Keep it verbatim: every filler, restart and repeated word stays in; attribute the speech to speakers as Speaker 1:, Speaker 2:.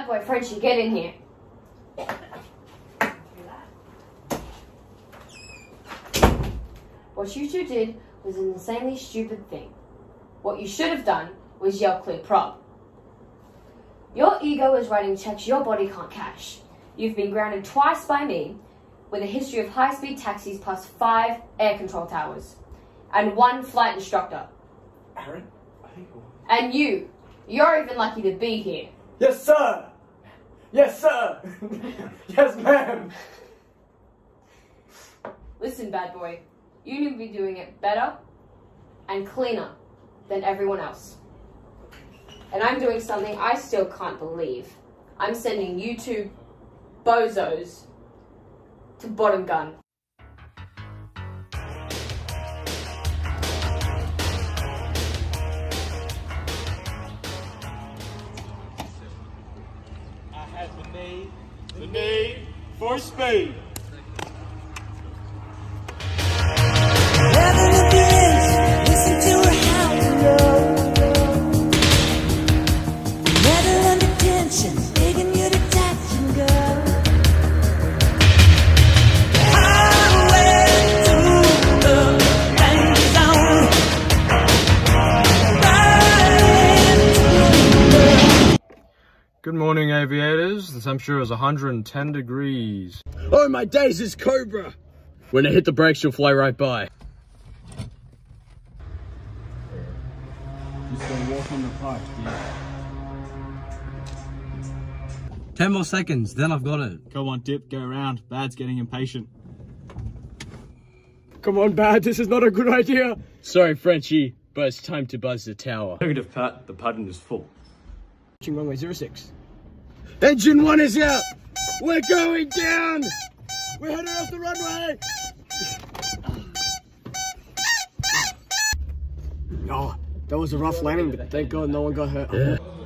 Speaker 1: boy Frenchie, get in here. What you two did was an insanely stupid thing. What you should have done was yell clear prob. Your ego is writing checks your body can't cash. You've been grounded twice by me, with a history of high-speed taxis plus five air control towers, and one flight instructor.
Speaker 2: Aaron? I think it was.
Speaker 1: And you, you're even lucky to be here.
Speaker 2: Yes, sir! Yes, sir! Yes, ma'am!
Speaker 1: Listen, bad boy, you need to be doing it better and cleaner than everyone else. And I'm doing something I still can't believe. I'm sending you two bozos to bottom gun.
Speaker 3: I have the need, the need for speed.
Speaker 4: Good morning, aviators. The temperature is one hundred ten degrees.
Speaker 5: Oh my days, it's Cobra! When I hit the brakes, you'll fly right by.
Speaker 6: Just gonna walk on the park, dude.
Speaker 5: Ten more seconds, then I've got it.
Speaker 3: Come on, Dip, go around. Bad's getting impatient.
Speaker 2: Come on, Bad, this is not a good idea.
Speaker 5: Sorry, Frenchie, but it's time to buzz the tower.
Speaker 3: Negative, Pat. The pattern is full.
Speaker 2: Runway zero six.
Speaker 5: Engine one is out! We're going down! We're heading off the runway!
Speaker 2: Oh, that was a rough landing, but thank God no one got hurt.